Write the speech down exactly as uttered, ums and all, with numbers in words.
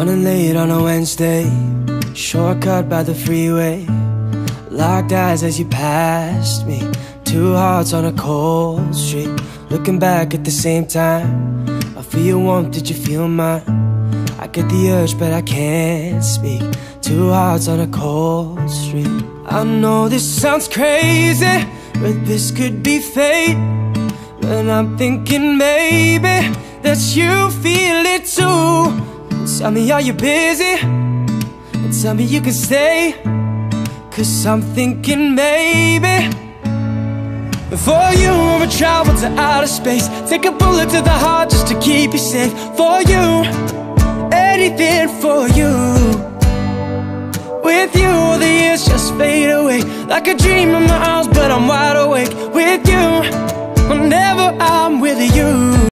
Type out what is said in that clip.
Running late on a Wednesday, shortcut by the freeway. Locked eyes as you passed me, two hearts on a cold street. Looking back at the same time, I feel your warmth, did you feel mine? I get the urge but I can't speak, two hearts on a cold street. I know this sounds crazy, but this could be fate. But I'm thinking maybe that you feel it too. Tell me, are you busy? And tell me you can stay, 'cause I'm thinking maybe for you I'ma travel to outer space, take a bullet to the heart just to keep you safe. For you, anything for you. With you, the years just fade away like a dream in my arms, but I'm wide